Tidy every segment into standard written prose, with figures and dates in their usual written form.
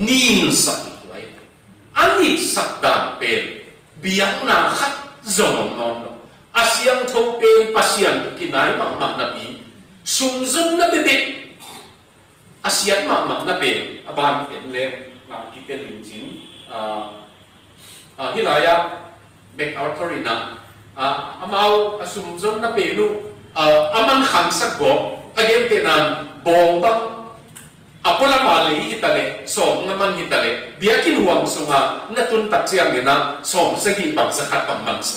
nin sak tuai ani sak dan pen biang na khat zong non asiang thâu pen pasian kinai mak mak na bi sum zum na be asian mak mak na pen aban pen le ma ki pen lim jin hilaya back authorina amau asum zum na pe lu aman khan sak go again tenan bong bang apola mali hitale som naman hitale biakin huang sunga natun tatsiang na som sagi bang sakat pamangsa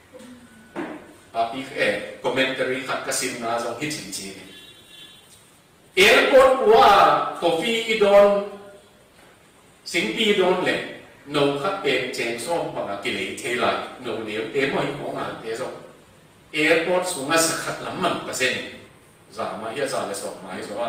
if commentary khat kasin na jong hi chin chi airport wa coffee idon singpi don le no khat pen chen som bang ki le thelai no ne te moi ko nga te so airport sunga sakhat lamman pasen za ma ya za le so mai so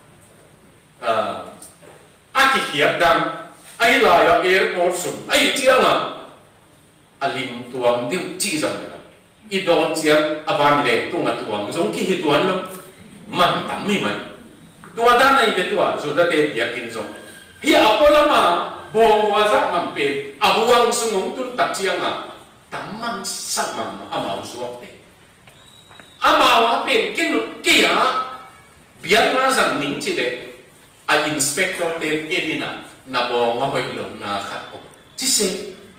aki hiap dang ai la ya airport sum ai chianga alim tuang diu chi jang na i don chiang avan le tu nga tuang jong ki hi tuan lo man tam mi man tua da nai be tua so da te yakin jong hi apola ma bong wa za man pe ahuang sungong tun tak chianga tam man sak man amau suak te amau pe kin ki ya biang na sang ning chi de a inspector te edina na bong nga hoi lo na khat ko chi se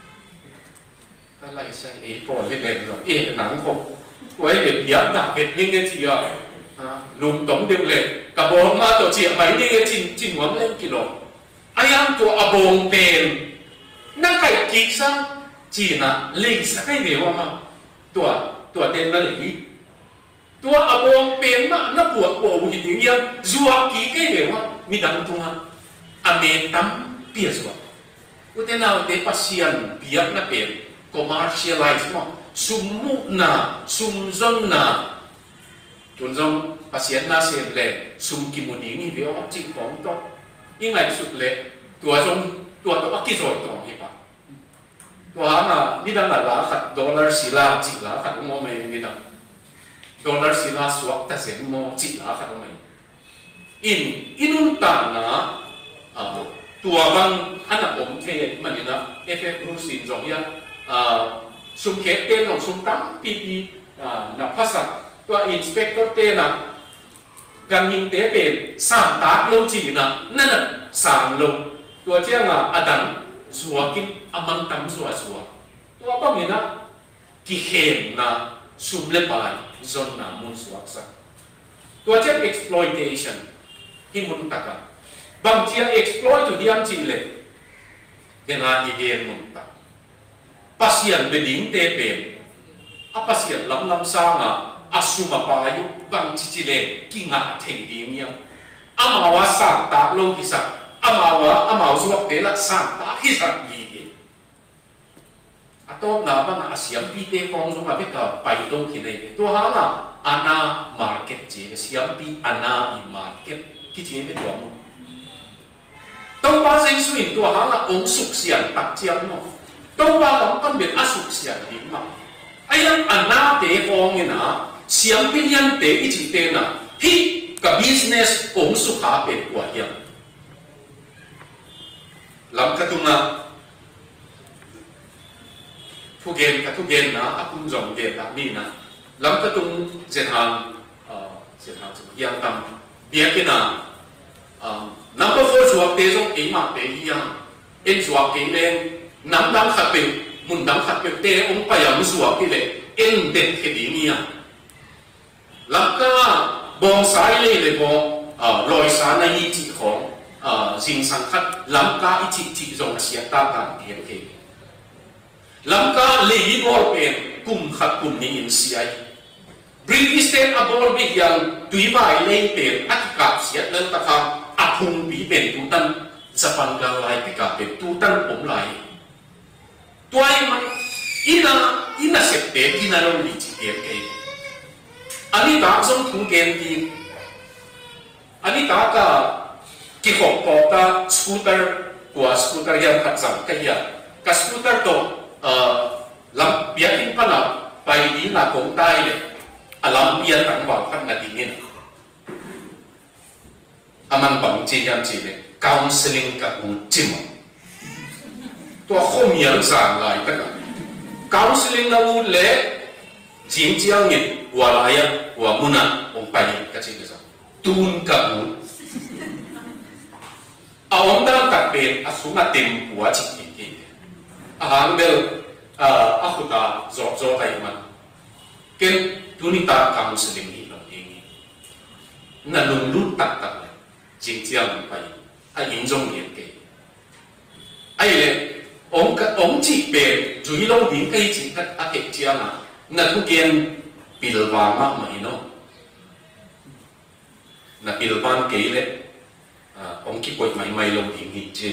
ta lai sai e po le le lo e nang ko wai be biang da ke ning ge chi ya lum tong de le ka bong ma to chi mai ni ge chin chin wang le ki lo ayam to abong pen na kai ki sang chi na le sa kai de wa ma to ten na le tua abong pen ma na puak po hi ding yang zua ki ke de wa mi dang tunga ame tam pia zua utena de pasian biak na pen commercialize mo sumu na sumzong na tunzong pasian na se le sum ki mo ding ni be o chi kong to ingai sut le tua to ki zo to hi pa tua na ni dang la khat dollar sila chi la khat mo me ni dang dollar sila suak ta se mo chi la khat mai inun ta na tua bang ana om the manina ff rusin jong ya sum ke te no sum tam pp na phasa tua inspector te na gamin te pen sa ta lo chi na nana sang lo tua chiang adan suakin amang tam suwa tua bang ina ki hen na sum le pai zon na mun suaksa tua chiang exploitation hi mun taka bang chiang exploit to diam chi le dena hi gen mun ta pasian beding te pen apasian lam sanga asuma pa yu bang chi le kinga theng ding yang amawa sa ta lo ki sa amaw suak te la sa ta hi sa yi ato na bang asiam pi te kong so ma be ka pai dong ki nei to ha na ana market je siam pi ana i market ki je be to mo tong ba sing suin to ha na ong suk sian tak chiang mo tong ba lam kan be asuk sian di ma ayang ana te kong ina siam pi yan te i chi te na hi ka business ong su kha pe kwa hiam lam ka tu na thu gen na akun jong ge ta mi na lam ka tung zen han yang tam bia ke na number 4 suak te jong e ma pe yang en suak ke len nam dam khat pe mun dam khat pe te ong pa yang suak ke le en den ke di ni ya lam ka bong sai le bong loi sa na yi ti khong jing sang khat lam ka i chi jong sia ta ta ke ke lam ka le yi bor pen kum khat kum ni in siai British state abor bi yang tui bai le pen atkap sia lan ta kha aphung bi pen tu tan Japan ga lai pi ka pen tu tan om lai tuai ma ina sep te ina ro li chi ke ke ani ta song thung ken ti ani ta ka ki khop ko ta scooter yang khat sam ka ya ka scooter to lam bia in pana pai di na kong tai le alam bia tang wa khat na dingin aman bang chi yam chi le counseling ka u chim to khom yang san lai ta counseling na u le jing chiang ni wala ya wa muna ong pai ka chi ka tun ka u a om da tak pen a sunga tim wa chi ki a hang bel a khuta zo zo tai man ken tunita counseling ni lo ni na lung lu tak tak jing chiang pai a yin jong ni ke ai le ông chỉ về chủ yếu lâu đến cái chỉ các ác hệ chia mà là thu kiên bil vàng mà nó là bil vàng cái đấy ông kí quậy mày mày lâu đến nghỉ chơi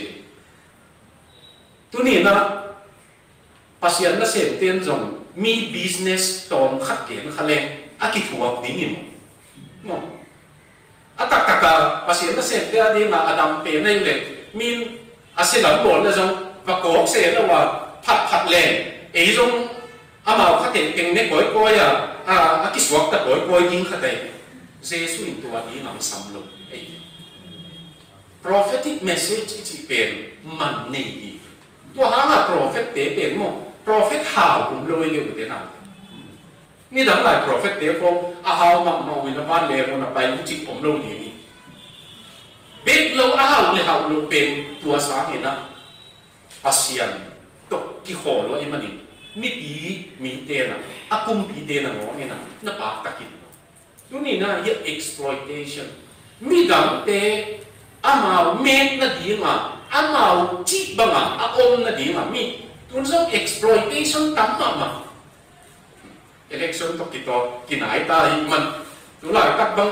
tôi nhìn là pasien nó xem tiền dùng mi business tôm khắc kiến khá lên ác kí thua đến nghỉ mà ác tắc tắc pasien nó xem tiền đi mà adam pe này lên mi sẽ làm bộ là dùng và có sẽ là phát phát lên ấy giống mà phát hiện cái này coi cái số các coi những cái này Giêsu in tua đi làm sắm luôn ấy prophetic message chỉเป็นมันนี่ตัวหางprophet เต๋เป็นมั้ง prophet หาวผมเลยอยู่ที่นั่นนี่ดังหลาย prophet เต๋ฟงหาวมาวินวันเลยมันไปมุจิผมลงนี่เบ็ดเราหาวเลยหาวเราเป็นตัวสาเหตุนะpasien to ki kholo i mani mi pi mi te na akum pi te na ngo ni na pa takin tu ni na ye exploitation mi dam te amao me na di ma amao chi ba ma a om na di ma mi tun so exploitation tam ma election to ki nai ta hi man tu lai tak bang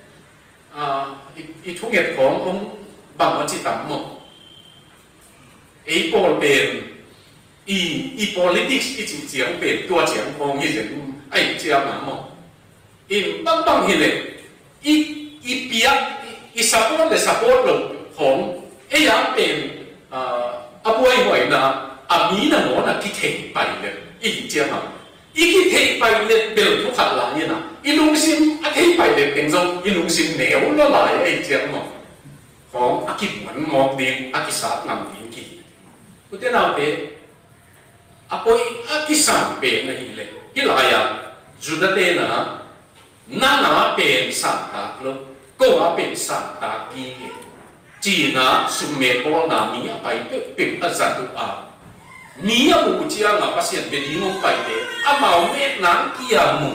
i thu nget khong ông bang ma chi tam mo ấy bol bền y politics y chỉ chiang bền tua chiang phong y chỉ ấy chiang mà mò y băng băng hi lệ y bia y support le support lo phong ấy yang bền bôi hỏi na mi na ngõ na cái thể bài lệ y chiang mà y cái thể bài lệ bền thu khát lại như nào y lung sim thể bài lệ bền giống y lung sim néo nó lại ấy chiang mà phong cái muốn mọc đi cái sát nằm đi cái thế nào thế? Apoi akisan pe na hile. Hilaya judate na pe santa lo. Ko pe santa ki. Chỉ na sume po na mi apai pe azatu a. Mi a bu chia nga pasien be di no pai de. Amao me na kia mu.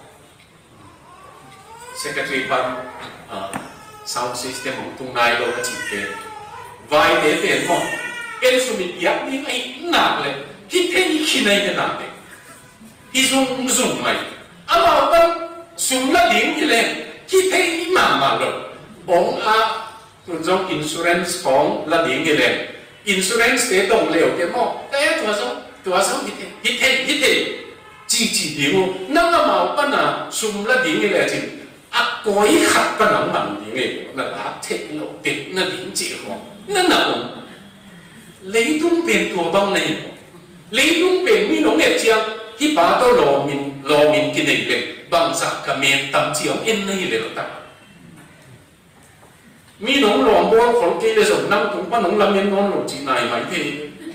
Secretary ban sound system tung nai lo chi pe. Vai de pe mo. Cái số mình biết đi cái nặngเลยที่เท่นี้ขี้ในจะหนักเลยที่zoomไหมเอาตั้งซูมละดิ้งที่เลยที่เท่นี้มาเลยองตัวจง insurance ของละดิ้งที่เลย insurance เตะตรงเร็วเตะมอแต่ตัวจงที่เท่จีดิ้งนั่งมาปั้นซูมละดิ้งที่เลยจริงก้อยขัดปั้นมันดิ้งเลยนั่นเท่โลติดนั่นดิ้งจีของนั่นlấy tung tiền của băng này lấy tung tiền mi nông nghiệp chiang khi bà tôi lò mình cái này về bằng sạc cả miền tầm chiều in này để các mi nông lò mua khẩu kia để dùng năm cũng có nông làm miền ngon lò chỉ này phải thì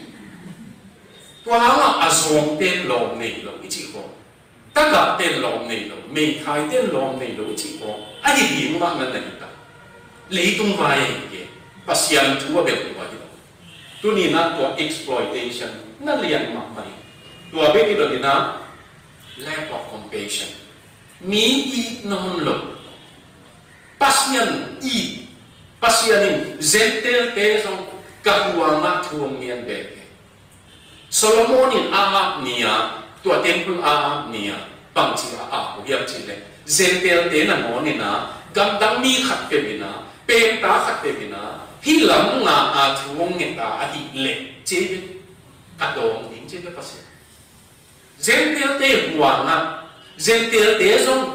quá là dùng tiền lò này lò chỉ có tất cả tiền lò này lò mình khai tiền lò này lò chỉ có ai gì mà này ta lấy tung vài cái pasien thua biệt vậy tu ni na tua exploitation na lian ma mai tua be ni do na lack of compassion mi I non lo pasien in zentel te song kahuanga thuang nian be Solomon in nia tua temple nia pang chi ko hiam chi le zentel te na mo ni na gam dang mi khat pe ni na pen ta khat pe ni na hi lam nga thuang ni ta hi le che ka dong ding che ba se zentel te huanga zentel te song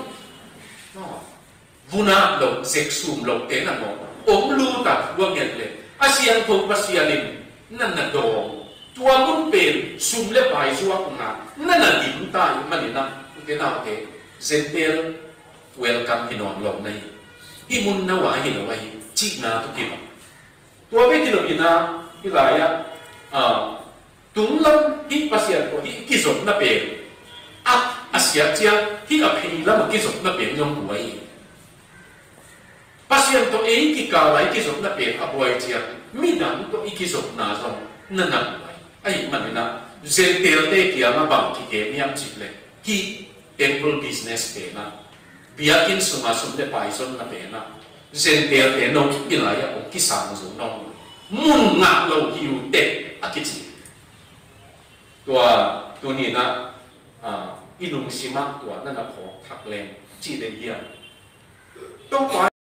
vuna lo sexum lo te na mo om lu ta wa ngen le asian thok pasianin nan na dong tua mun pen sum le bai zuwa nga nan na dim ta manina te na te zentel welcome hinon lo nei hi mun na wa hi lo ai chi na to ki tua tua bé thì nó ina cái lại tung lắm hít pasien của hít cái giọt nó bể Asia chia hít ở phi lắm cái giọt nó bể trong buổi pasien to ấy cái cả lại cái giọt nó bể ở buổi chia mi nằm to ấy cái giọt na trong nên nằm ai mà nó gen tel te kia mà bằng thì cái niệm chip lên hi temple business pe na biakin suma sum de paison na pe na gen tel te no ki la ya ki sang zo no mun nga lo hiu te akichi tua ni na inung sima tua na na pho thak len chi de ya to